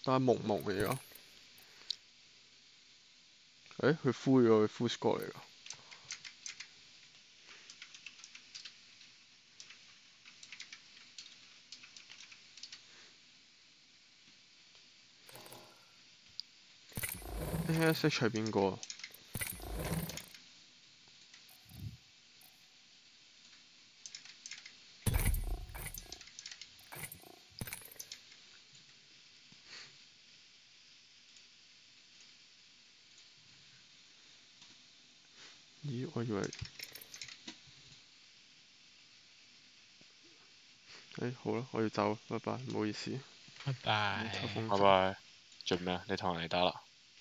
但係蒙蒙嚟㗎。誒，佢灰咗，佢 full score 嚟㗎。ASH 係邊個啊？咦，我以為好啦，我要走，拜拜，唔好意思。 拜拜。 拜拜。做咩啊？你同人嚟打啦？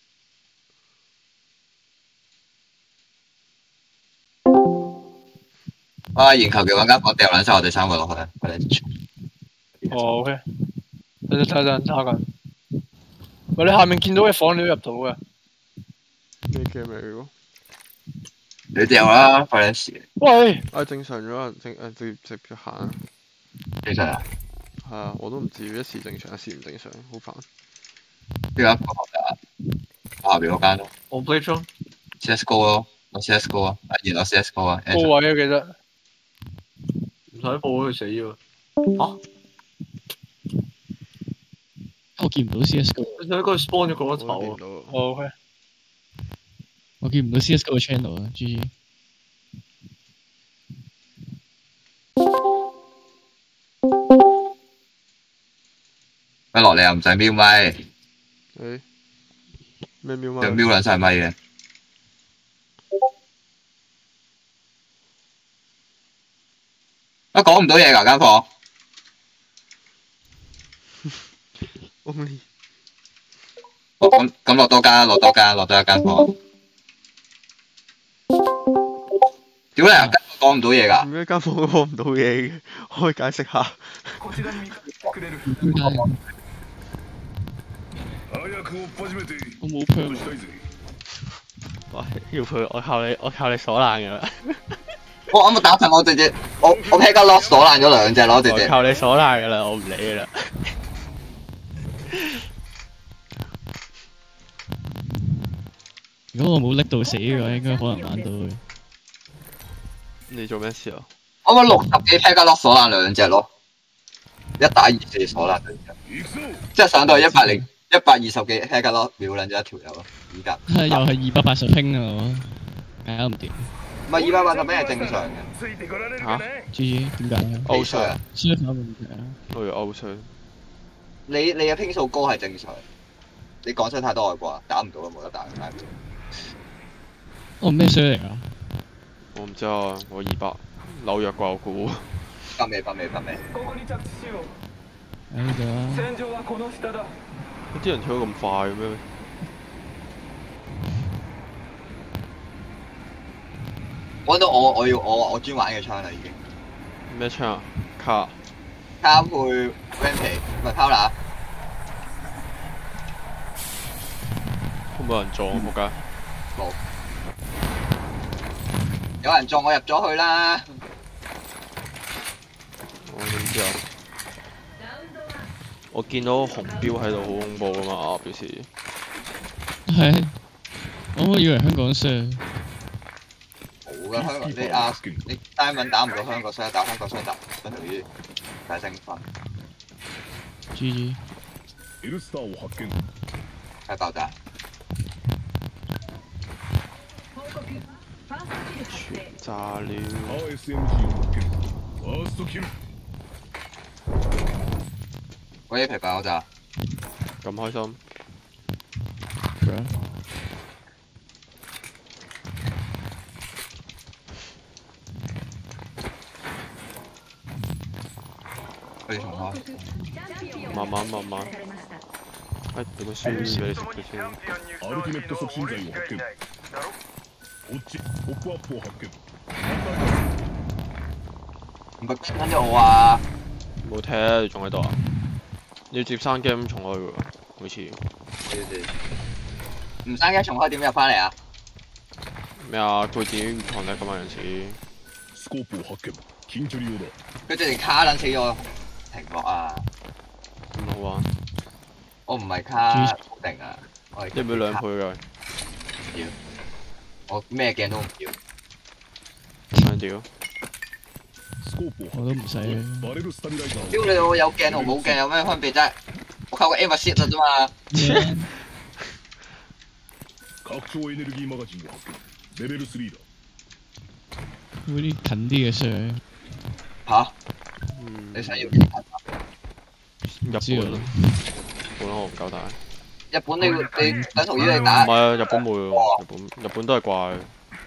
研求其揾間房掉撚晒我哋3個落去，我哋。 哦 ，OK。等陣查緊。喂，你下面見到嘅房你都入到嘅。 咩 game 嚟㗎？ 你掉啦，快啲時。 喂！ 正常咗，直接行。 正常啊？ 係啊，我都唔知，一時正常，一時唔正常，好煩。 邊間房啊？我下邊嗰間咯。 我 play 中。 CSGO 咯，我 CSGO 啊，然後 CSGO 啊。 高位啊，記得。唔使報佢死喎。嚇？ 我見唔到 CSGO。 你喺嗰度 spawn 咗個頭啊。OK。 我見唔到 CSGO 嘅 channel 啊，GG。 一落嚟又唔使瞄咪。 咩瞄咪？ 就瞄撚晒咪嘅。講唔到嘢㗎間房。 Only。 咁落多一間房。屌你啊！講唔到嘢㗎。 點解間房都講唔到嘢嘅？可以解釋下。 我冇 plan。 喂，要佢，我靠你鎖爛㗎啦！ 我啱啱打陣，我直接我 pick 個 lock 鎖爛咗2隻咯，直接。 我靠你鎖爛㗎啦，我唔理㗎啦。 如果我冇拎到死嘅話，應該可能玩到嘅。 你做咩事啊？ 我咪60幾 pick 個 lock 鎖爛2隻咯，1打24鎖爛2隻，即係上到120幾 pick 個 lock 秒撚咗一條友咯，而家。 係又係280拼啊！搞唔掂。 唔係280拼係正常嘅。 嚇 ？GG 點解 ？O 衰啊！ 輸跑問題啊！ 我要 O 衰。 你嘅拼數高係正常，你講出太多外國啊，打唔到啊，冇得打。 我咩衰嚟㗎？ 我唔知啊，我200紐約啩我估。 北美。 喺度啊！ 啲人跳得咁快嘅咩？ 揾到我專玩嘅槍啦已經。 咩槍啊？卡配 Rampage 唔係 Powder。 會唔會有人撞仆街？ 冇。有人撞我入咗去啦。 我點知啊？我見到紅標喺度好恐怖啊嘛，表示。 係。我以為香港衰。 冇㗎，香港你Diamond打唔到香港雙打，香港雙打跟住於大升分。 GG。 係爆炸。 炸了！ 我呢皮爆炸。 咁開心。可以重開。慢慢。點樣輸俾你食佢先？ アルティメット促進剤を発見。こっち、ポップアップを発見。 唔係跟咗我啊！ 冇踢，你仲喺度啊？你要接3 game 重開喎，好似。 唔生嘅重開點入翻嚟啊？ 咩啊？佢自己唔同叻噶嘛，有陣時。 スコープを発見。近距離用だ。 佢直情卡撚死咗停落啊！ 咁好玩。 我我唔係卡固定啊，我係要唔要兩倍㗎？ 我咩鏡都唔要。 想屌！ スコープを我都唔使バレルスタビライザー屌你老有鏡同冇鏡有咩分別啫？我靠個 aim assist 啦啫嘛。 拡張エネルギーマガジンを発見レベル3だ嗰啲近啲嘅相， 吓？ 嗯， 你想要幾近啊？ 日知道本，日本我唔夠打。 日本你等同於你唔打係啊，日本冇喎，日本都係怪。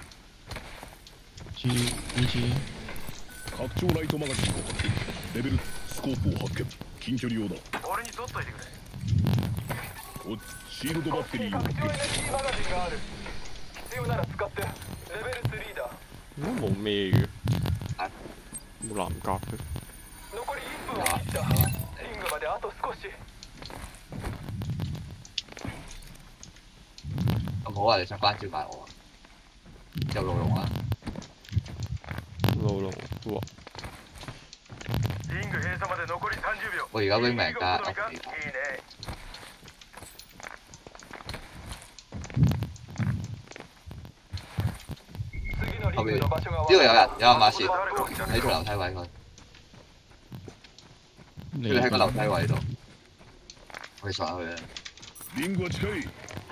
G 拡張ライトマガジンを発見レベルスコープを発見近距離用だ俺に取っといてくれシールドバッテリーを発見マガジンがある必要なら使ってレベル3だ應該冇咩嘅，冇藍甲嘅。 残り1分を切ったリングまであと少し咁好啊！你想關照埋我啊？有露龍啊！ 路龍哇！ リング閉鎖まで残り30秒我而家 wingman 加いいね次のリングの場所が呢度有人馬士誰かを調べ喺條樓梯位嗰度， 你你喺個樓梯位度，我哋上去啊！ リングは近い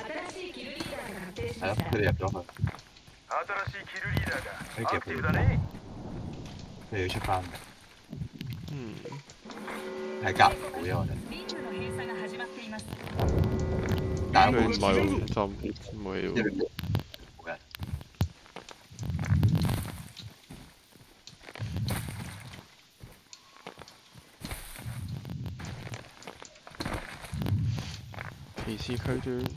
係咯，佢哋入咗去， 新しいキルリーダーがアクティブだ佢ね哋要出翻， 嗯， 係隔唔到嘅我哋。但係冇佢唔係喎，就唔係喎。 冇人。 歧視區啫。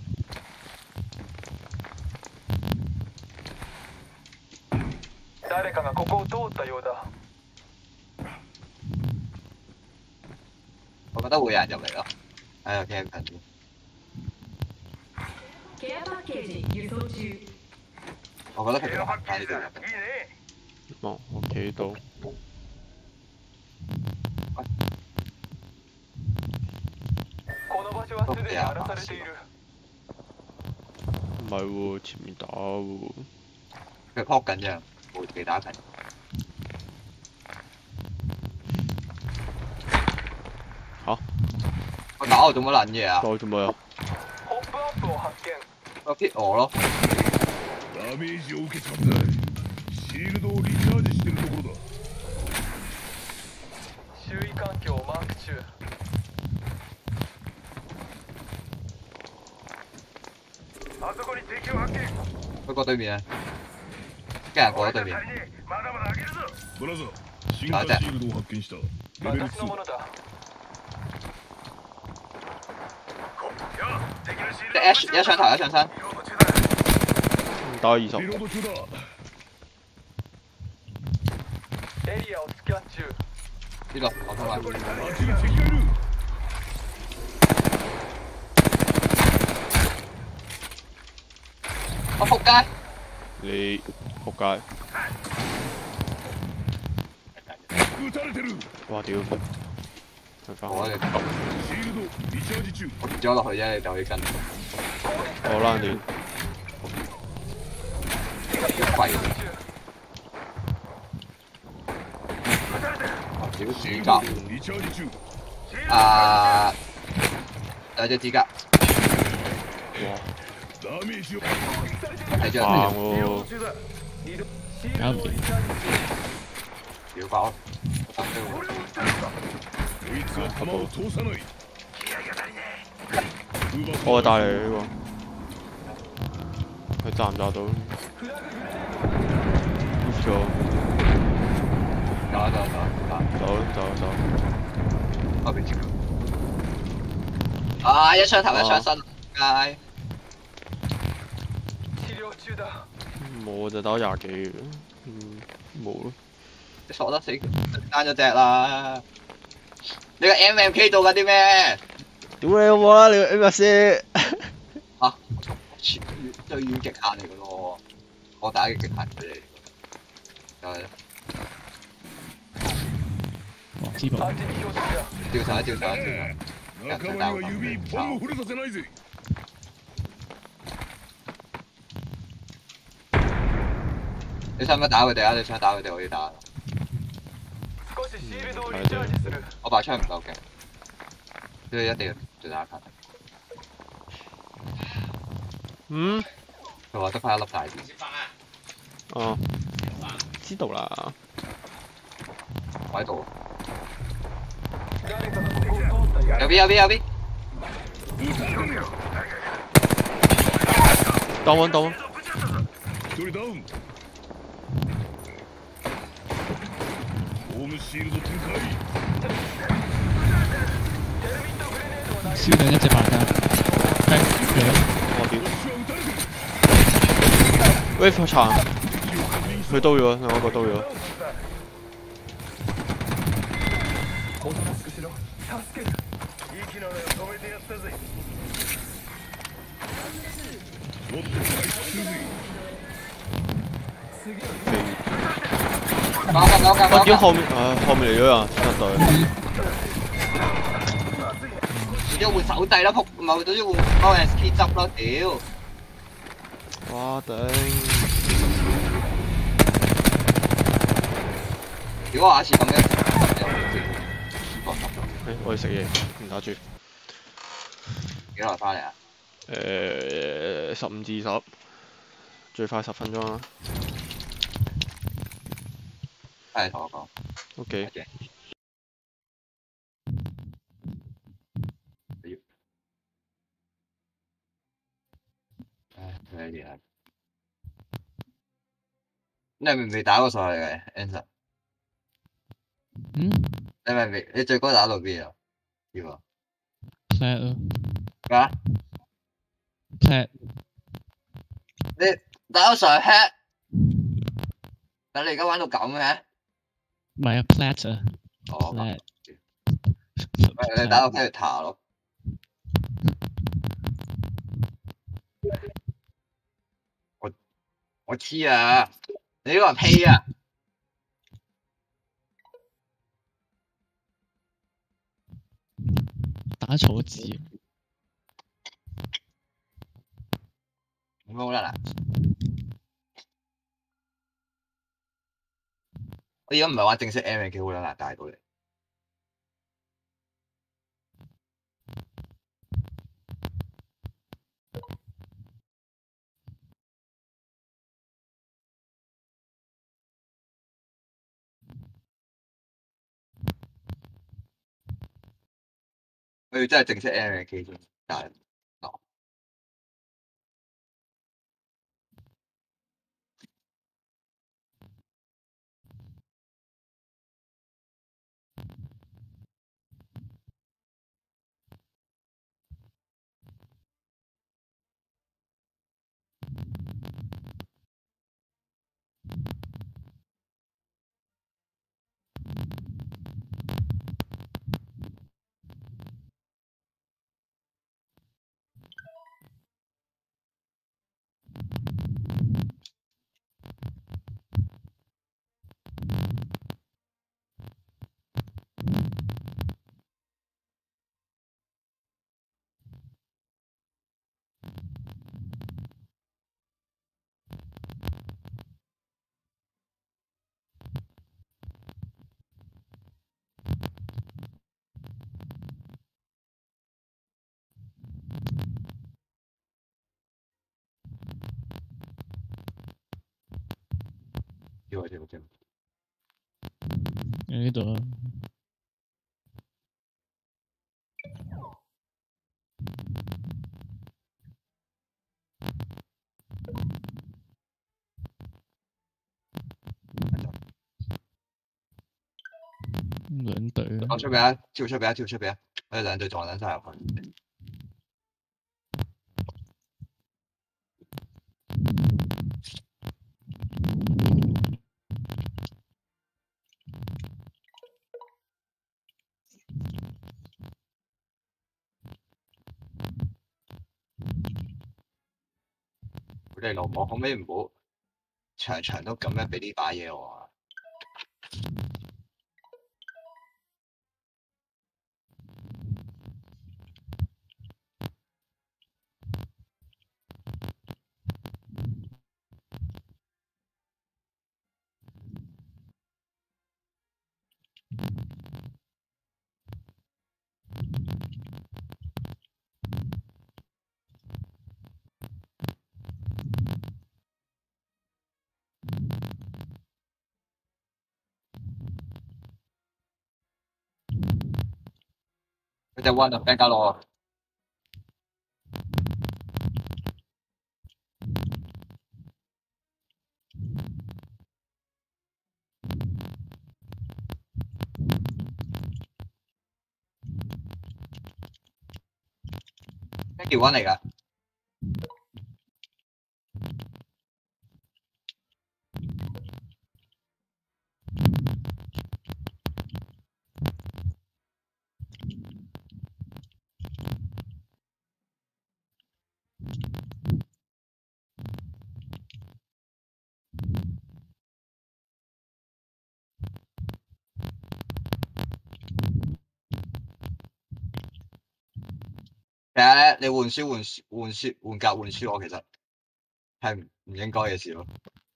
誰かがここを通ったようだ我覺得會有人入嚟咯，喺度聽緊。 ケアパッケージ輸送中。 我覺得佢哋行翻呢度入いい嚟。 ね哦，我企到。 この場所はすでに荒らされている唔係喎，前面打喎。 佢 pop 緊啫，冇被打緊。 嚇！ 我打我做乜撚嘢啊？ 我做咩啊？ ホップアップを発見我 hit 我咯。 ダメージを受けたんだシールドをリチャージしてるところだ周囲環境をマーク中あそこに敵を発見佢過對面啊！跟人過咗對面。 まだまだ上げるぞブラザー進化シールドを発見したレベル2 私のものだ即係一上頭一上身。 打20。 リロード中だエリアをスキャン中呢度我通埋。 あっちに敵がいる我仆街！ 你仆街！ 撃たれてる哇屌！佢翻我哋シールドリチャージ中我跌咗落去啫，你就可以跟。 我拉你。 廢！屌シール指甲ドリチャージ中啊！有隻指甲哇！ ダメージを睇咗棒人喎！ 搞唔掂， 屌爆！ こいつは弾を通さない我帶你呢個，佢揸唔揸到 ？move 咗，走， 後邊接啊！一槍頭一槍身，街治療中だ冇就打20幾嘅，冇咯。 你鎖得死單咗隻啦！你個 MMK 做緊啲咩？ 屌你老母啦！你個 M 先， 啊！最遠極限嚟嘅咯，我打嘅極限佢哋。就係哇！支部アンチ標的だ照上。 仲間には指一本も触れさせないぜ。 你使唔使打佢哋啊？你想打佢哋，我要打。 少しシールドをリチャージする。 我把槍唔夠勁，所以一定要對打卡。 嗯， 佢話得翻一粒大電， 哦，知道啦。 我喺度。 誰かがここを通ったや有邊有邊有邊， 等穩等穩， 一人ダウン。ホームシールド展開。 燒緊一隻白鴿， 我屌 ，wave 殘，佢刀咗，兩個刀咗。 おとなしくしろ。助ける。息の根を止めてやったぜ。 もっと回復するぜ。 搞緊搞緊搞緊， 我屌後面，後面嚟咗人，真對。 要換手掣啦，仆唔係都要換幫人 K 執啦，屌！ 哇頂！ 如果我下次咁樣， 我去食嘢，唔打住。 幾耐翻嚟啊？ 15至10，最快10分鐘啦。 翻嚟同我講。 OK。 唉，真係厲害！你係咪未打過上去嘅 Anson？ 嗯你係咪未？你最高打到邊啊？要啊？ ，plat 咯咩啊？ ，plat 你打到上 hat，但你而家玩到咁嘅？ 唔係啊，plat 啊哦， ，plat。 你打到 character 咯。我知啊，你呢個係屁啊！ 打錯字， 咁好啦嗱，我而家唔係玩正式 M 嘅幾好啦嗱，帶到你。我要真係正式 M 嘅機先，但係跳啊跳啊跳！ 喺呢度啊，兩隊啊， 我出邊啊！跳出邊啊！跳出邊啊！我哋兩隊撞撚晒入去。佢哋老母可唔可以唔好場場都咁樣俾呢把嘢我啊？ 佢隻 one 啊 b a 加攞啊！咩叫 one 嚟㗎？其實咧，你換書換格換書，我其實係唔應該嘅事咯。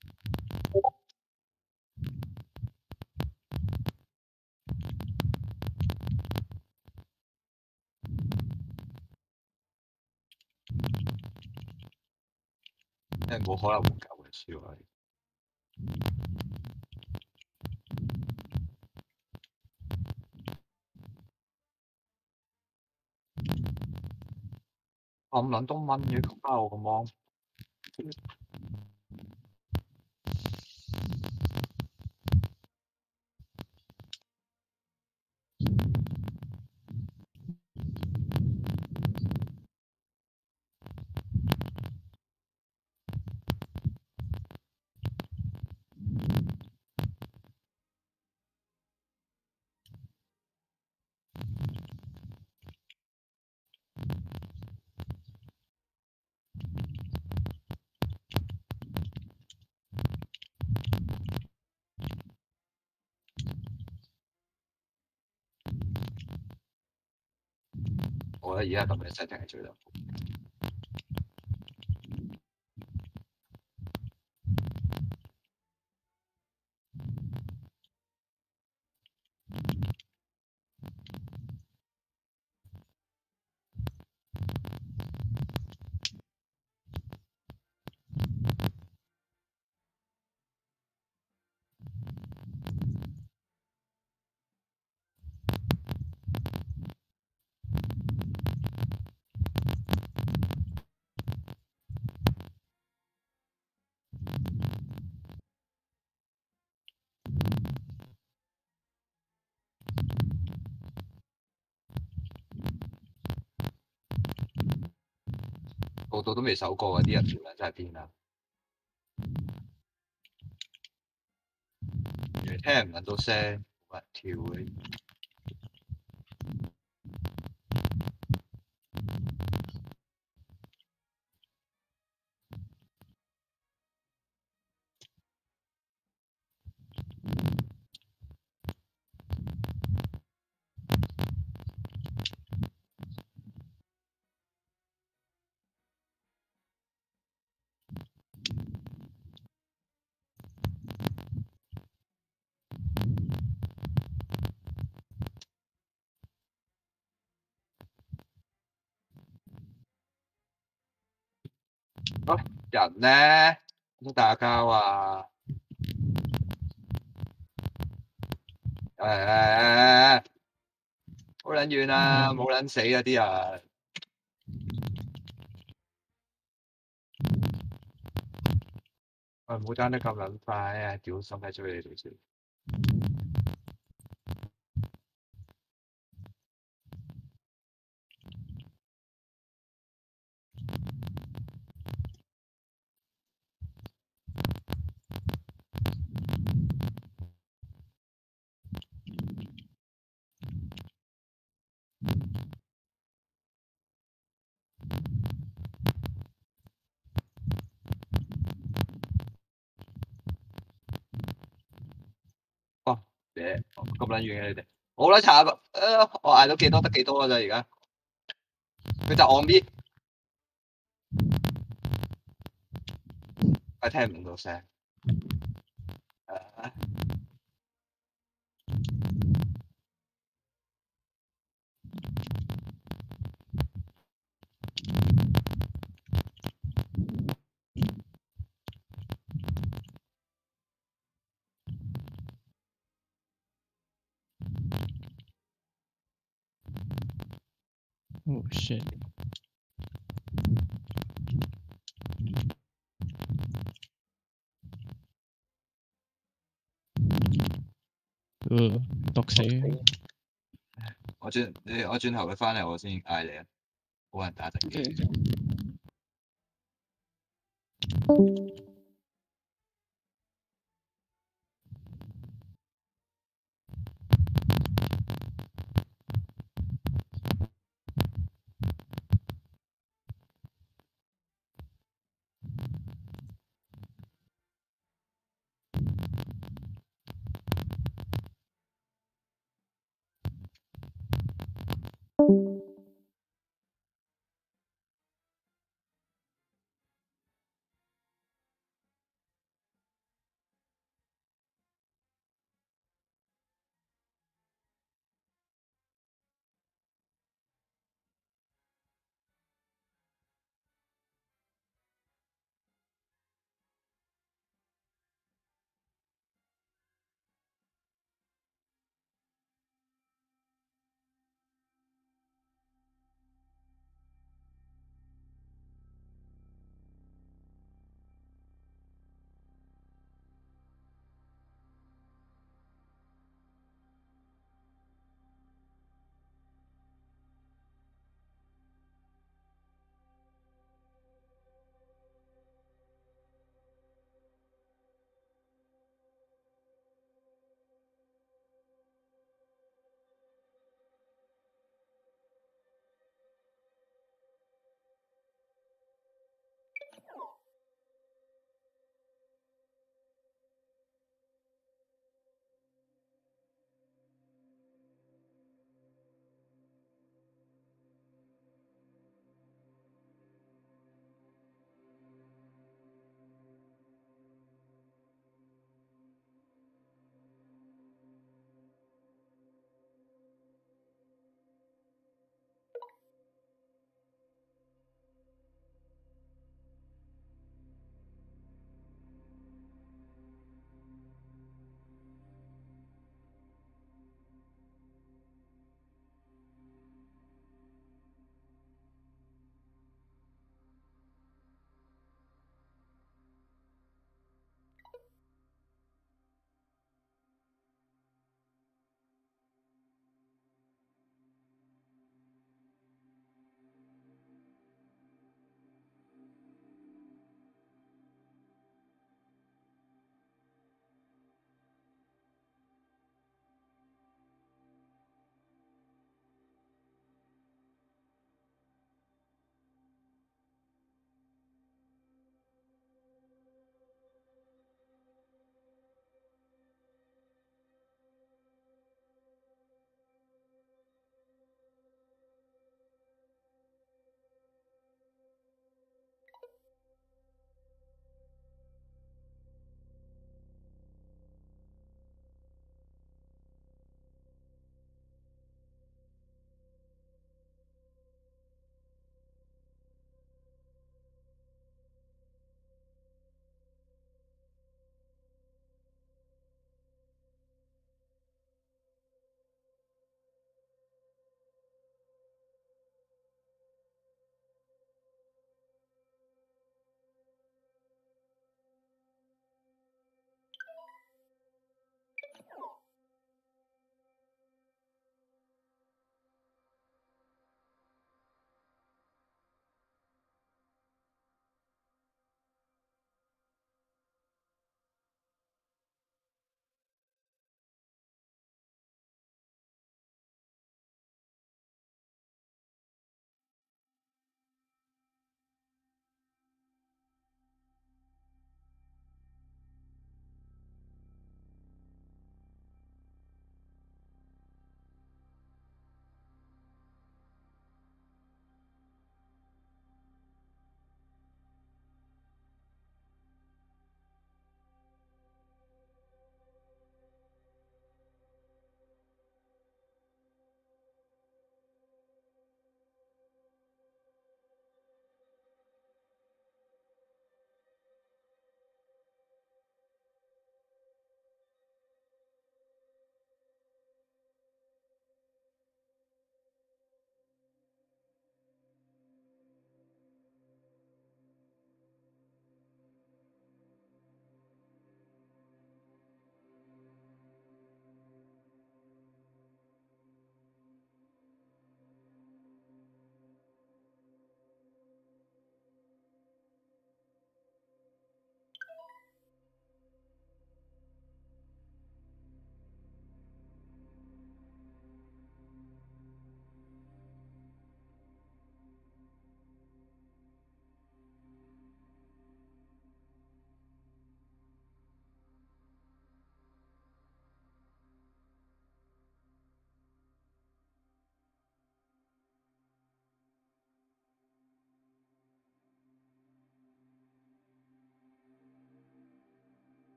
即係冇可能換格換書喎。咁撚多蚊嘅，咁包我個芒。我覺得而家咁嘅 setting 係最得。個度都未守過嗰啲人條撚真係癲啦！原來聽唔撚到聲，冇人跳嘅。喂，人咧都打交啊！好撚遠啊，冇撚死啊啲人！喂，唔好爭得咁撚快啊！屌心喺追你哋先。哦，咁撚遠嘅你哋，好撚慘啊！我捱到幾多得幾多㗎咋而家？佢就我搣，我聽唔到聲。 Oh shit.毒死。 我轉頭佢翻嚟，我先嗌你啊！冇人打陣機。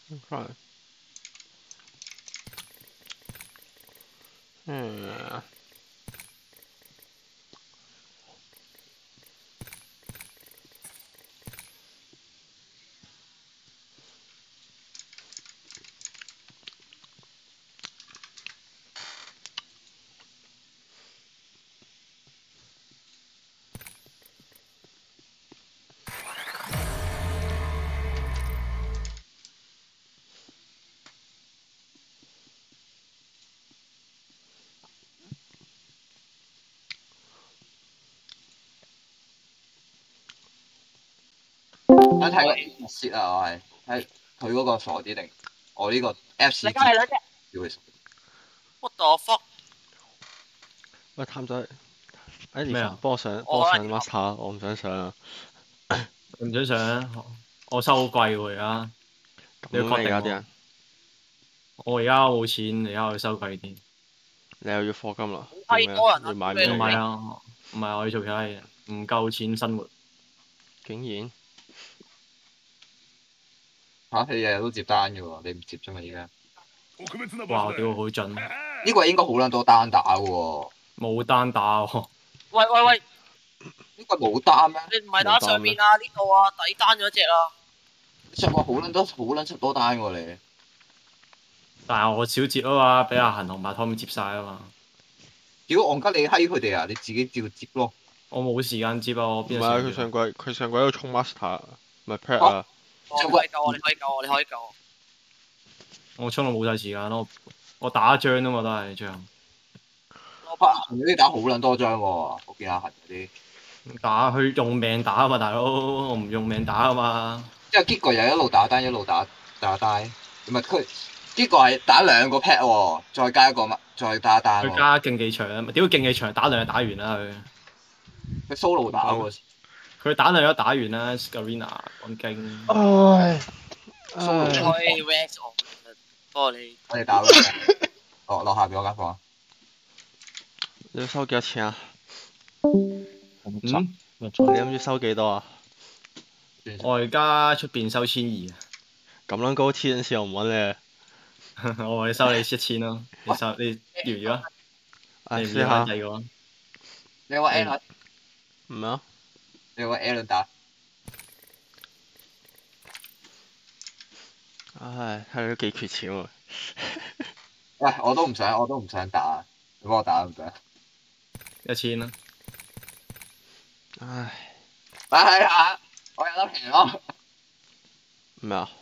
係。嗯。 想睇個 set 啊，我係睇佢嗰個傻啲定我呢個 F 你梗係兩隻。 叫佢傻。 What the fuck？ 喂，譚仔，誒咩啊？ 幫我上 master，我唔想上啊。 唔想上，我收好貴喎而家。你要確定喎咁而家啲人， 我而家冇錢，而家我要收貴啲。 你又要課金啦？ 好閪多人啊要買咩？ 唔係啊，唔係我要做其他嘢，唔夠錢生活。 竟然嚇！你日日都接單嘅喎，你唔接啫嘛而家。 哇！屌好盡， 呢個應該好撚多單打嘅喎。 冇單打喎。 喂喂喂， 呢個冇單咩？ 你唔係打上面啊？呢度啊，底單咗隻啊！ 上個好撚出多單喎你。 但係我少接啊嘛，俾阿恒同埋 Tom 接晒啊嘛。 屌戇吉你閪佢哋啊！你自己照接咯。 我冇時間接啊，我邊有唔係啊？ 時間接啊佢上季喺度衝 master，唔係 pet 啊。 你可以救我，你可以救我，你可以救我。 我衝到冇晒時間咯，我打一張啊嘛都係張。 阿恒嗰啲打好撚多張喎，我見阿恒嗰啲。 打佢用命打啊嘛，大佬，我唔用命打啊嘛。 因為結果又一路打單一路打單，唔係佢結果係打2個 pad 喎，再加一個再打單喎。 佢加競技場啊嘛，屌競技場打兩日打完啦佢。 佢 solo 打喎。 佢打兩日打完啦 ，Scarina 講經。 唉。 可以 wax 我，不過你我哋打咯。落下邊嗰間房。 你要收幾多錢啊？ 嗯？ 你諗住收幾多啊？ 我而家出邊收1200啊。 咁撚高黐線，我唔揾你。 我話你收你1000咯，你要唔要啊？你唔要試下。 第二個啊？ 你有個 Allen， 唔係啊？ 你有個 Allen 打。 唉，睇你都幾缺錢喎。 喂，我都唔想打，你幫我打唔得。 1000啦。 唉。 睇下，我有得平咯。 咩啊？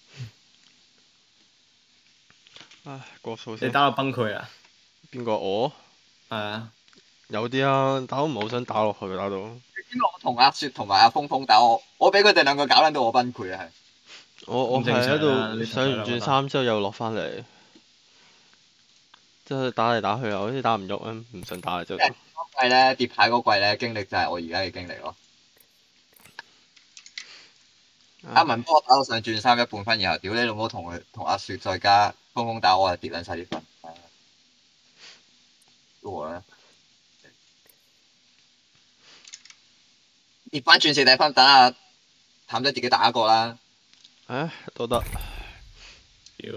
唉，過數先。 你打到崩潰啊？ 邊個我？ 係啊。 有啲啊，但我唔係好想打落去，打到。 因為我同阿雪同埋阿峰峰打我俾佢哋兩個搞撚到我崩潰啊係。 我係喺度上完轉3之後又落翻嚟，即係打嚟打去又好似打唔喐啊，唔想打就。 嗰季咧跌牌嗰季咧經歷就係我而家嘅經歷咯。阿文幫我打到上轉3 1半分，然後屌你老母同阿雪再加峰峰打，我係跌撚晒啲分。我咧跌翻轉4底分，等阿譚仔自己打一個啦。 唉，都得。 屌！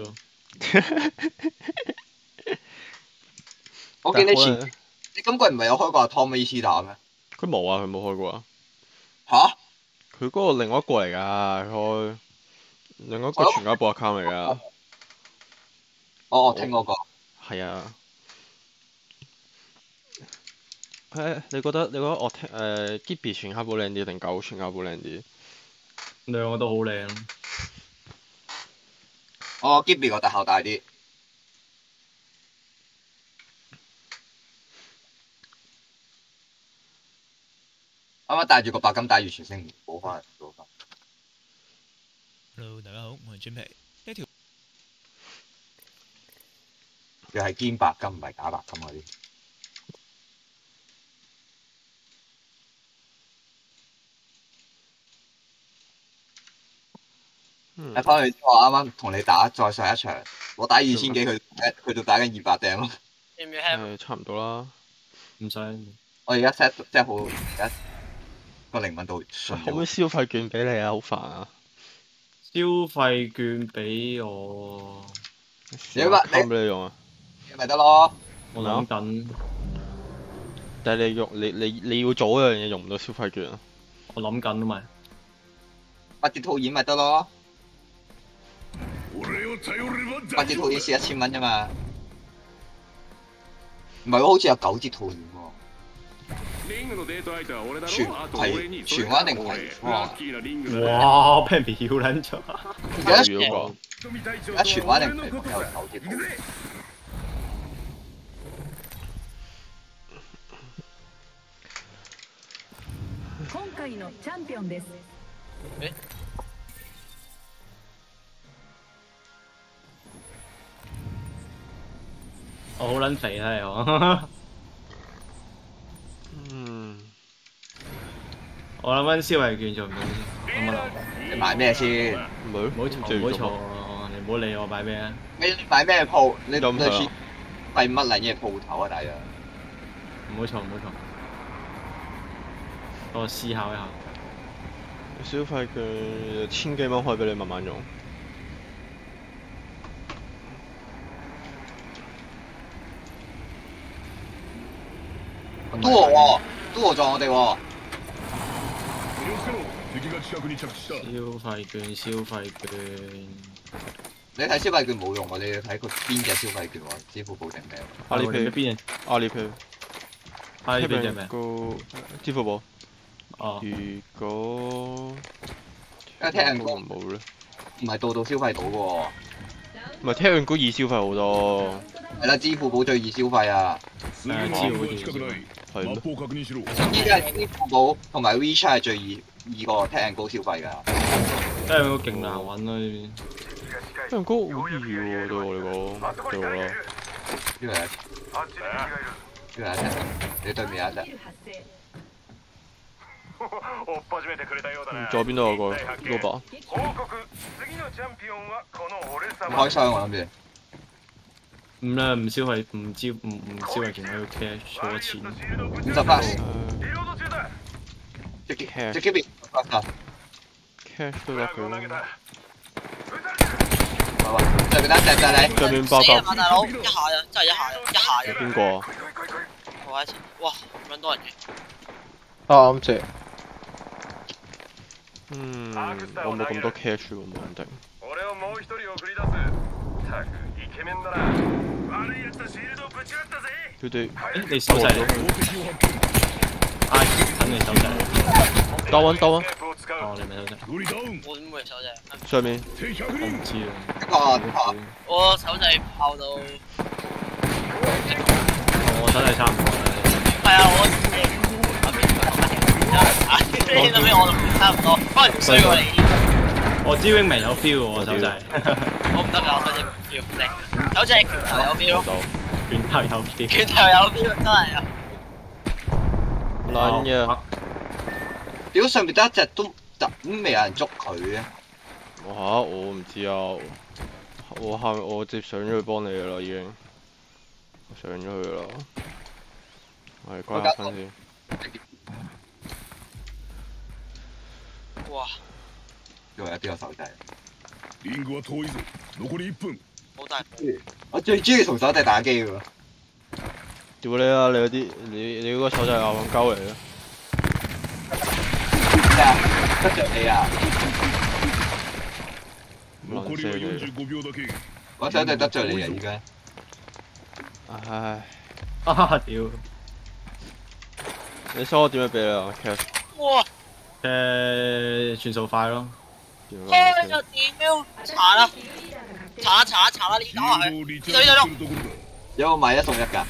我見你你今季唔係有開過阿 Tom AC 打咩？ 佢冇啊，佢冇開過啊。 吓？ 佢嗰個另外一個嚟㗎，開另外一個全家寶 account 嚟㗎。 我聽嗰個。 係啊。你覺得我聽Gibby 全家寶靚啲定狗全家寶靚啲？ 兩個都好靚。 我 Gibby 個特效大啲。啱啱帶住個白金帶住全星補翻嚟。 Hello， 大家好，我係專皮。呢條又係堅白金，唔係假白金嗰啲。翻去之後，啱啱同你打再上一場，我打2000幾，佢就打緊200頂咯。 要唔要 have？ 差唔多啦。 唔使。 我而家 set 即係好，而家個靈敏度順。 可唔可以消費券俾你啊？好煩啊！ 消費券俾我， 你話俾你用啊？ 咪得咯。 我諗緊， 但係你要做嗰樣嘢用唔到消費券啊？ 我諗緊啊嘛。 8折套現咪得咯。8折套現蝕1000蚊啫嘛。唔係喎，好似有9折套現喎。荃灣定葵芳？ 哇！俾人秒撚咗。 而家荃灣定葵芳有9折套現。 今回のチャンピオンです。 我好撚肥啊！我。我諗緊消費券做唔到先，咁啊你買咩先？ 唔好嘈，你唔好理我買咩啊！ 你買咩鋪？你似廢乜撚嘢鋪頭啊？大約。 唔好嘈，我思考一下。 消費券1000幾蚊可以俾你慢慢用。 都我喎，都我撞我哋喎。 消費券。 你睇消費券冇用喎，你要睇佢邊隻消費券喎，支付寶定咩？ 阿里 Pay 邊隻？ 阿里 Pay。 阿里 Pay 隻咩？ 支付寶。 哦。 如果因為聽人講冇咧， 唔係度消費到嘅喎。 唔係聽人講易消費好多。 係啦，支付寶最易消費啊。 支付寶最易消費。 係咩？ 依家支付寶同埋 WeChat 係最易過聽人高消費㗎。 聽人高勁難揾咯呢邊。 聽人高好易喎，對我嚟講，對我啦。 呢個係，呢個係一隻，你對面有一隻。 左邊都有個老伯。 唔開箱我諗住。 唔啦，唔消費，唔消費券，我要 cash 攞錢。 50+。直接變50+。 cash 都得嘅。 上面得隻就你。 上面爆格。 大佬，一下咋，真係一下咋。 邊個啊？ 我一次，哇，咁撚多人嘅。 啱謝。 我冇咁多 cash 喎，冇肯定。佢哋， 你手掣，等你手掣。 兜穩。 哦，你咪手掣。 我點會手掣？ 上面。 我唔知啊。 我手掣炮到。 我手掣差唔多啦。 係啊，你諗起我同差唔多，可能衰過你。 我知 wing 未有 feel 喎，我手掣。 我唔得㗎，我手掣唔 feel 你。手掣拳頭有 feel。 拳頭有 feel。 拳頭有 feel 真係啊！ 撚嘅。 屌上面得一隻都未有人捉佢嘅。 我唔知啊，我直接上咗去幫你㗎啦已經。我上咗去㗎啦。我係關下分先。 哇！ 仲有邊個手掣？ リングは遠いぞ。残り1分。 好大。 我最中意同手掣打機㗎喎。 屌你啊！你嗰啲你嗰個手掣係戇鳩嚟嘅。 咩啊？得罪你啊！ 残りは45秒だけ。 我手掣得罪你啊！而家。 唉。 屌！ 你想我點樣俾你啊 ？cash。 哇！ 轉數快咯。 開咗屌！查啦！查啦！呢打下去，呢度有冇買1送1㗎？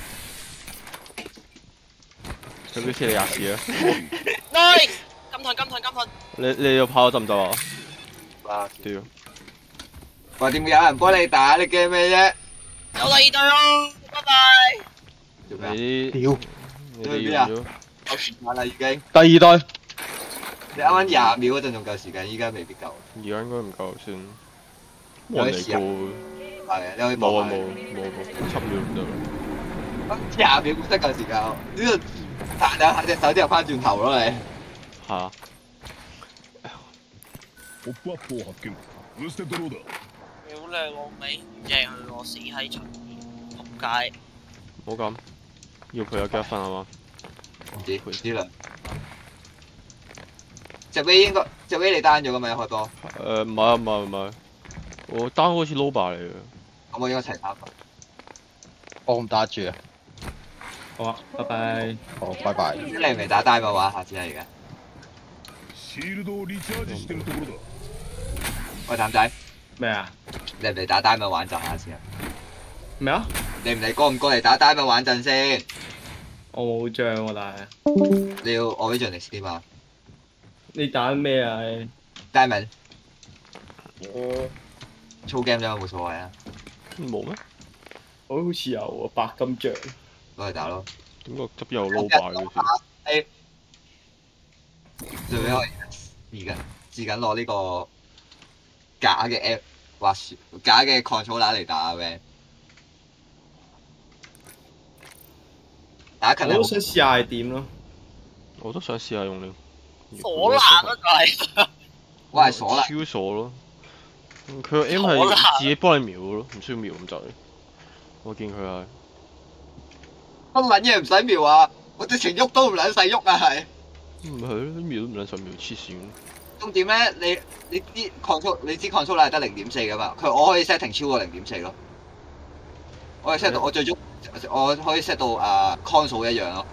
佢邊次你廿次啊 ！Nice！金盾！ 你要跑得唔得啊？屌！ 話點會有人幫你打？你驚咩啫？ 有第二隊咯，拜拜。 做咩？ 屌！ 你哋完咗？ 夠時間啦已經。 第二隊。 你啱啱20秒嗰陣仲夠時間，依家未必夠。 而家應該唔夠先。冇人嚟過。 係，你可以冇7秒唔得。 20秒真夠時間。呢度彈兩下隻手之後翻轉頭咯你。 嚇！ ポップアップを発見。 ブステドローだ。 屌你老味，唔正佢我死喺場面，仆街！ 唔好咁，要佢有幾多分係嘛？ 唔知啦。隻 V 你單咗噶嘛？一開波。 唔係啊唔係唔係，我單好似 Loba 嚟嘅。 咁我應該齊打。 我唔打住啊。 好啊，拜拜。 好，拜拜。 你唔係打單嘅話，下次係而家。 シールドをリチャージしてるところだ。 喂，譚仔。 咩啊？ 你唔嚟打單咪玩陣下先啊？ 咩啊？ 你唔嚟過唔過嚟打單咪玩陣先？ 我冇張喎，但係。 你要 Origins 啲嘛？ 你打咩啊 ？Diamond。 我操 game 啫，冇所謂啊。 冇咩？ 我好似有喎，白金像。 攞嚟打咯。 點解執有 Loba 嘅？ 最尾我試緊攞呢個假嘅 app 滑雪，假嘅 controller 嚟打嘅。打近我都想試下係點咯。 我都想試下用呢。 鎖爛啊佢！ 我係鎖爛。 超鎖咯。佢個 aim 係自己幫你瞄咯，唔需要瞄咁滯。我見佢係。 乜撚嘢唔使瞄啊！我直情喐都唔撚使喐啊係。 唔係咯，瞄都唔撚使瞄，黐線。 重點咧，你啲 control 你知 control 係得0.4噶嘛？我可以 setting 超過0.4咯。我可以 set 到我最終我可以 set 到console 一樣咯。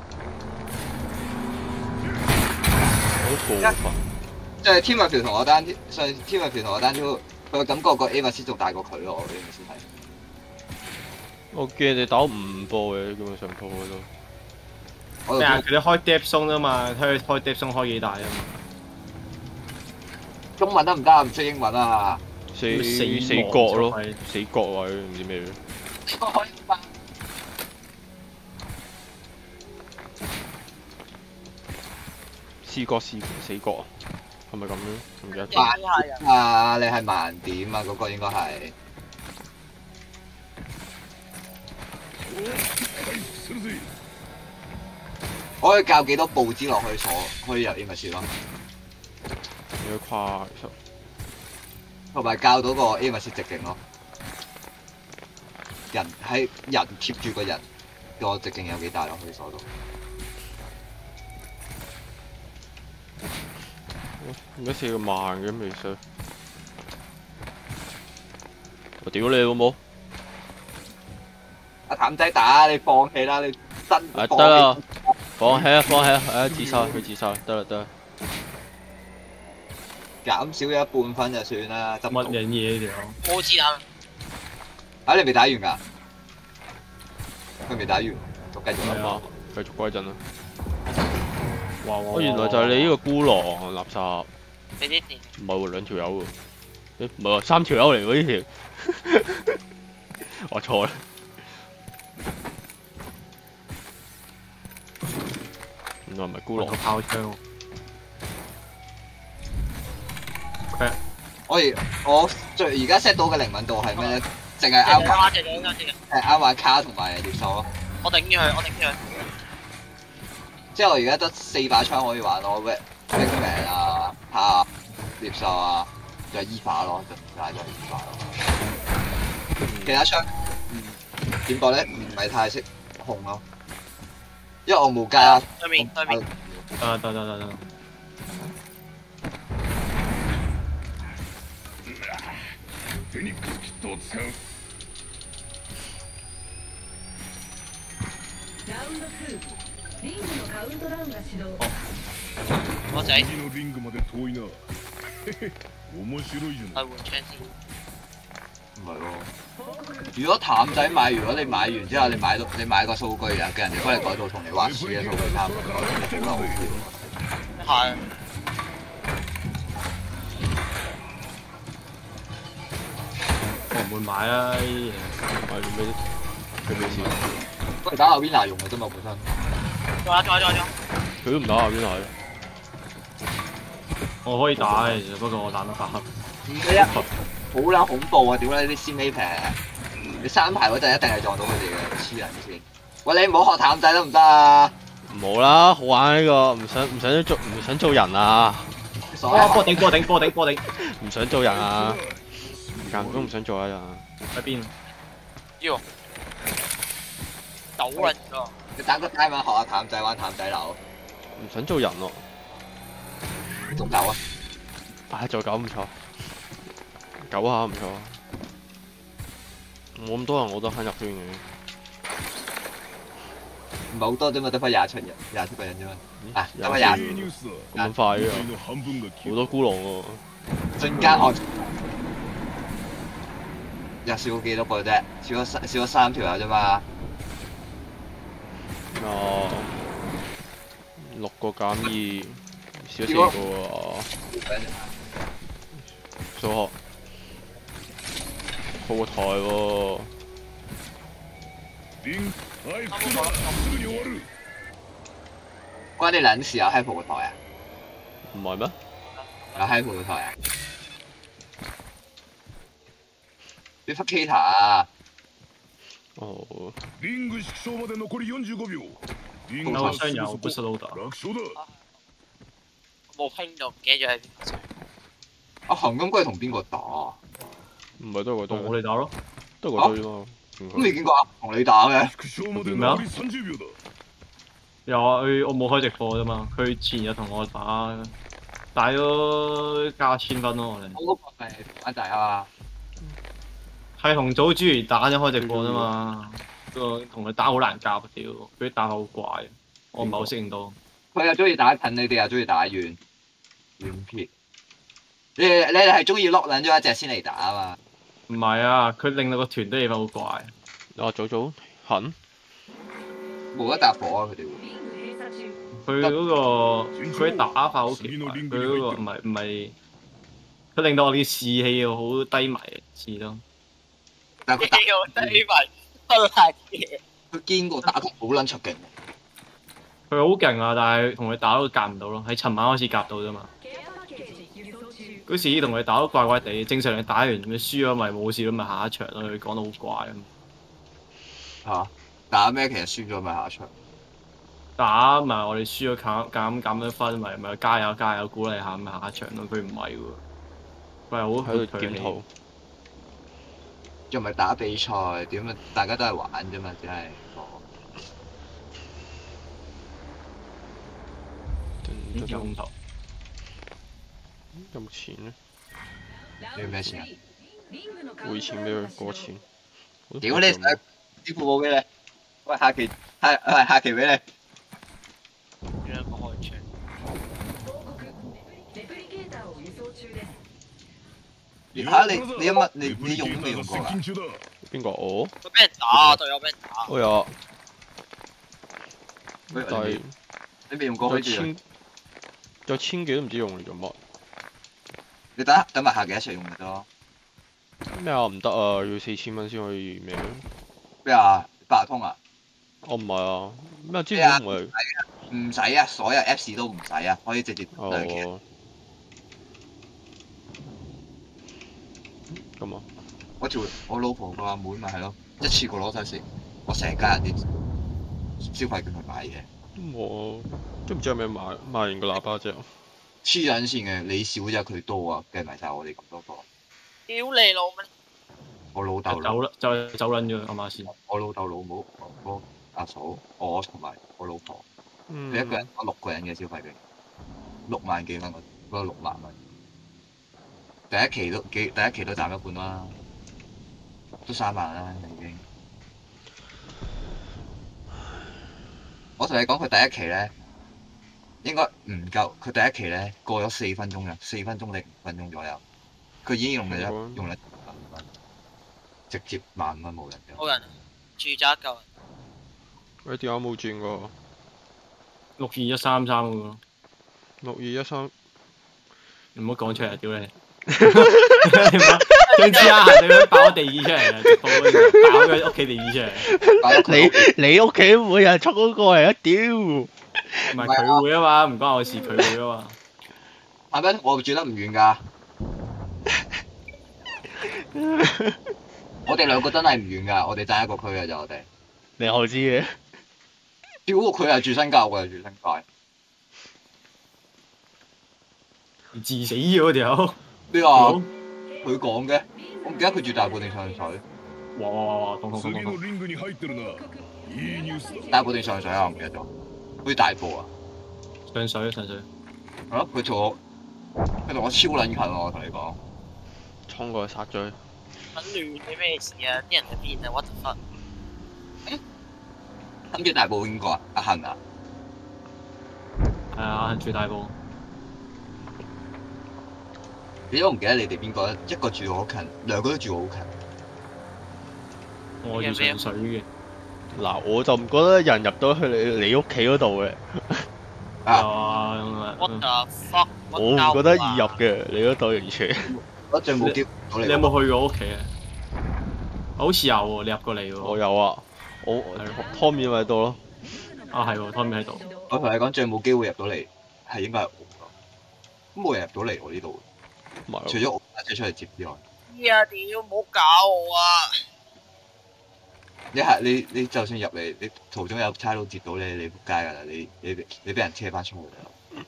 好過分。 即係 Timothy 同我單，上 Timothy 同我單超，佢感覺個 A 密斯仲大過佢咯，我 A 密斯係。 我見你打5波嘅，基本上鋪嗰度。 咩啊？佢哋開 depth zone 啊嘛，睇佢開 depth zone 開幾大啊嘛。 中文得唔得啊？唔識英文啊？ 四角咯，死角位唔知咩嘅。四角死角啊？係咪咁樣？唔記得咗。 啊！你係盲點啊？嗰個應該係。我可以教幾多步之落去鎖，可以入 A 密斯咯。 要跨其實。 同埋教到個 A 密斯直徑咯。人貼住個人個直徑有幾大咯？可以鎖到。 點解射咁慢嘅未衰？我屌你老母！ 阿譚仔打你放棄啦，你真得啦，放棄啊！自殺佢自殺，得啦。 減少咗1半分就算啦，執乜嘢嘢條？ 我知啦。 你未打完㗎？佢未打完，繼續啦，繼續歸陣啦。 哇！ 原來就係你呢個孤狼垃圾。 俾啲電。 唔係喎，2條友喎。誒唔係喎，3條友嚟喎呢條。我錯啦。原來唔係孤狼。 個炮槍。 我而家 set 到嘅靈敏度係咩咧？淨係啱玩卡同埋獵獸咯。 我頂住佢。 即係我而家得4把槍可以玩咯 ，Wingman 啊、嚇獵獸啊，仲有Eva咯，就唔帶咗Eva咯。其他槍點講咧？唔係太識控咯，因為我冇加。 對面。 得。 フェニックスキットを使う。 ラウンド2、リングのカウントダウンが始動。 我仔。 次のリングまで遠いな。面白いじゃない。 換槍先。 唔係喎，如果譚仔買，如果你買完之後你買個數據啊，叫人哋幫你改造同你畫鼠嘅數據差唔多，你好嬲嘅。 係。 我唔會買啊！呢啲嘢買咗咩？佢咩事？ 佢打阿 Vina 用嘅啫嘛，本身。 仲有。 佢都唔打阿 Vina 嘅。 我可以打嘅，其實不過我懶得打。 唔係啊，好撚恐怖啊！屌你啲先尾平，你3排嗰陣一定係撞到佢哋嘅，黐人線。喂，你唔好學譚仔得唔得啊？ 唔好啦，好玩呢個，唔想做人啊！ 波頂！ 唔想做人啊！ 間都唔想做啊！ 喺邊？ 要抖人㗎。 你打個 time 學下淡仔玩淡仔樓， 唔想做人咯。 仲走啊？ 做狗唔錯，狗下唔錯。冇咁多人我都肯入圈嘅。 唔係好多啫嘛，得翻27個人啫嘛。啊，得翻20。 咁快嘅，好多孤狼喎。 瞬間我又少幾多個啫？少咗3條友啫嘛。 哦，6個減2，少4個喎。數學鋪台喎。 關你撚事啊！喺鋪台啊？ 唔係咩？ 有喺鋪台啊？你發 Kita 啊？ 哦。 リング縮小まで残り45秒。リング好像有不是老大。 楽勝だ。 冇拼到，唔記得咗喺邊。 阿韓金龜同邊個打？ 唔係都係嗰堆。 同我哋打咯。 都係嗰堆啫嘛。 咁你見過阿同你打嘅？ 咩啊？有啊，我冇開直播啫嘛。佢前日同我打咗加1000分咯，我哋。 我嗰個係玩大啊嘛。 係同組主嚟打咗開直播啫嘛。個同佢打好難夾，屌！佢啲打法好怪，我唔係好適應到。 佢又中意打近，你哋又中意打遠撇。你哋係中意 lock 撚咗一隻先嚟打啊嘛？ 唔係啊，佢令到個團隊氣氛好怪。 早狠。 冇得搭火啊！佢哋會。 佢嗰個佢打法好奇怪，佢嗰個唔係，佢令到我哋士氣好低迷似咯。 但係佢打低迷，真係嘅。 佢堅過打得好撚出勁。 佢好勁啊，但係同佢打都夾唔到咯。喺尋晚開始夾到啫嘛。嗰時同佢打都怪怪地，正常你打完咁輸咗咪冇事咯，咪下一場咯。佢講得好怪咁。 嚇！打咩？其實輸咗咪下一場。 打咪我哋輸咗減咗分，咪加油鼓勵下咪下一場咯。佢唔係喎，佢係好喺度檢討。 又唔係打比賽，點啊？大家都係玩啫嘛，只係。 有空頭。 有冇錢咧？ 你要咩錢啊？ 匯錢俾佢過錢。 屌你！支付寶俾你。喂，下期俾你。 兩個開槍。 嚇你有乜？你用都未用過㗎？ 邊個我？ 佢俾人打，隊友俾人打。 我有。 但係你未用過佢有1000幾都唔知用嚟做乜。 你等埋下期一齊用咪得咯。 咩啊？唔得啊！要4000蚊先可以咩？ 咩啊？8通啊？ 我唔係啊。咩之前唔係？ 唔使啊，所有 Apps 都唔使啊，可以直接兩期。 咁啊？ 我老婆個阿妹咪係咯，一次過攞晒4，我成家人啲消費券去買嘢。 我都唔知有咩買完個喇叭之後。 黐撚線嘅，你少啫佢多啊，計埋晒我哋咁多個。 屌你老味！ 我老豆走撚咗阿媽先。 我老豆老母、我阿嫂、我同埋我老婆，佢一個人攞6個人嘅消費券，6萬幾蚊嗰6萬蚊。第一期都賺一半啦，都3萬啦已經。我同你講，佢第一期咧應該唔夠，佢第一期咧過咗4分鐘嘅，4分鐘定5分鐘左右，佢已經用咗1萬蚊，直接10000蚊冇人嘅。 冇人，住宅夠人。 喂，電話冇轉過。 62133嗰個。 6213。 唔好講出嚟，屌你！想知啊？你樣爆地址出嚟啊！直播嗰陣爆咗屋企地址出嚟。 你屋企每日出嗰個嚟啊！屌！ 唔係佢會啊嘛，唔關我事，佢會啊嘛。 係咩？我住得唔遠㗎。我哋兩個真係唔遠㗎，我哋爭一個區㗎咋我哋。 你好知嘅。 屌佢係住新界，我係住新界。 自死咗條友。 邊個？ 佢講嘅，我唔記得佢住大埔定上水。 哇！咚！ 次のリングに入ってるな。いいニュースだ。 大埔定上水啊？我唔記得咗，好似大埔啊。 上水。 係咯，佢同我超撚近喎，我同你講。 衝過去殺追。 撚亂嘅咩事啊？啲人喺邊啊 ？What the fuck？ 諗住大埔邊個啊？阿恒啊？ 係啊，住大埔。 你都唔記得你哋邊個？一個住我好近，兩個都住我好近。 我住上水嘅。 嗱，我就唔覺得人入到去你屋企嗰度嘅。 What the fuck？ 我唔覺得易入嘅，你嗰度完全。 我仲冇叫到你。 你有冇去過屋企啊？好似有喎，你入過嚟喎。 我有啊，我湯面咪喺度咯。 啊係喎，湯面喺度。 我同你講，最冇機會入到嚟係應該係我咯。咁冇人入到嚟我呢度，除咗我家姐出嚟接之外。 呀！屌，唔好搞我啊！ 你就算入嚟，你途中有差佬接到你，你仆街㗎啦！你俾人車翻出去啦。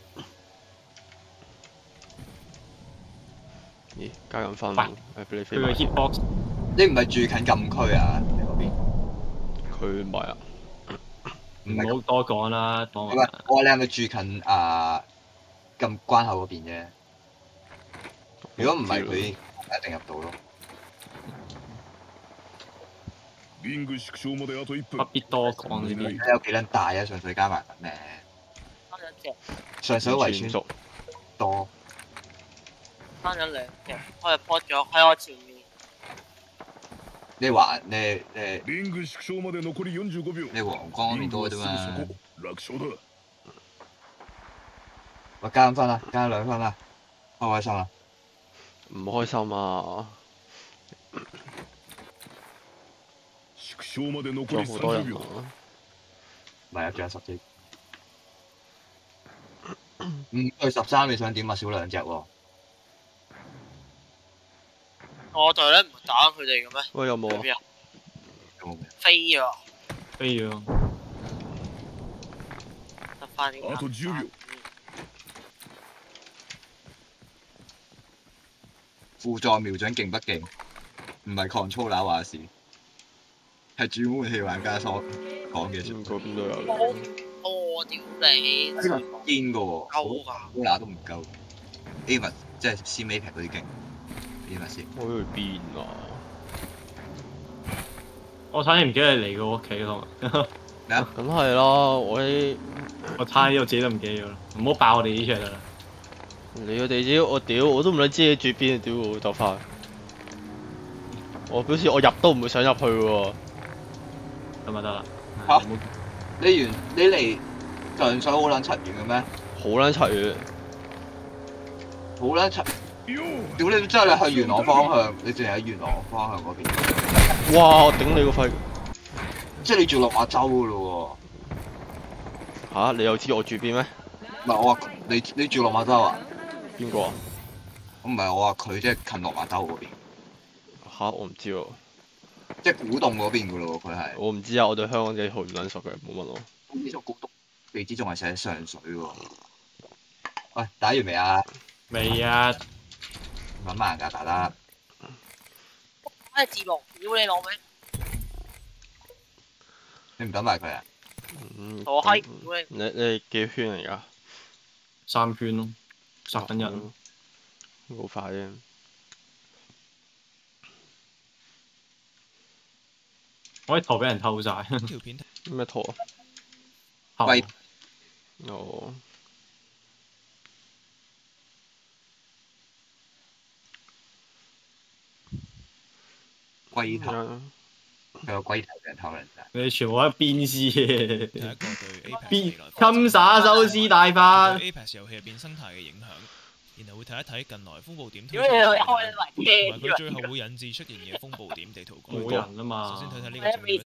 咦？加緊分喎！ 俾你飛。 佢個 hitbox。 你唔係住近禁區啊？你嗰邊？ 佢唔係啊。 唔好多講啦，講話。我話你係咪住近禁關口嗰邊啫？如果唔係，佢一定入到咯。 リング縮小まであと1分。 不必多講呢啲。 睇有幾撚大啊？上水加埋咩？ 翻兩隻。 上水圍村多。 翻咗兩隻，我係破咗喺我前面。 你話你リング縮小まで残り45秒。 你皇崗嗰邊多啫嘛。 楽勝だ。 我加分啦，加2分啦，開唔開心啊？ 唔開心啊！ 縮小まで残り30秒。 唔係啊，仲有10隻。5對13，你想點啊？少2隻喎。 我隊咧唔係打佢哋嘅咩？ 喂，有冇啊？ 有冇？ 飛咗。 飛咗。 得翻啲。 あと10秒。 輔助瞄準勁不勁？唔係 controller 話事，係主門器玩家所講嘅説。 嗰邊都有。 我屌你！ 呢個堅嘅喎， 夠㗎。 controller都唔夠。Ava 即係 CMAP 嗰啲勁。邊咪先？ 我去邊啊？ 我差啲唔記得你嚟過屋企咯。 咩啊？ 梗係啦，我差啲我自己都唔記得咗啦。唔好爆我哋啲出嚟啦。 你個地址我屌，我都唔撚知你住邊，屌我就快。我表示我入都唔會想入去喎。 咁咪得啦。 嚇！你嚟上水好撚柒遠嘅咩？ 好撚柒遠。 好撚柒！屌你！真係你去元朗方向，你淨係喺元朗方向嗰邊。 哇！我頂你個肺！ 即係你住落馬洲噶咯喎。嚇！你又知我住邊咩？ 唔係我話你住落馬洲啊？ 邊個啊？ 唔係我話佢即係近落馬洲嗰邊。 嚇！我唔知喎。 即係古洞嗰邊噶咯喎，佢係。 我唔知啊！我對香港地好唔撚熟嘅，冇問我。 呢座古洞地址仲係寫上水喎。喂，打完未啊？ 未啊。 揾慢㗎，打得。 咩字幕？屌你老味！ 你唔等埋佢啊？ 我閪！ 你幾圈嚟㗎 ？3圈咯，10緊人。 好快啫。 我啲圖俾人偷晒。 條片咩圖啊？ 喂。 哦。 龜頭，佢有龜頭嘅人偷人咋？ 你哋全部喺鞭屍嘅。 第一個對 Apex 鞭襟灑收屍大法。 對 Apex 遊戲入邊生態嘅影響，然後會睇一睇近來風暴點推出，同埋佢最後會引致出現嘅風暴點地圖改動。 冇人啊嘛。 首先睇睇呢個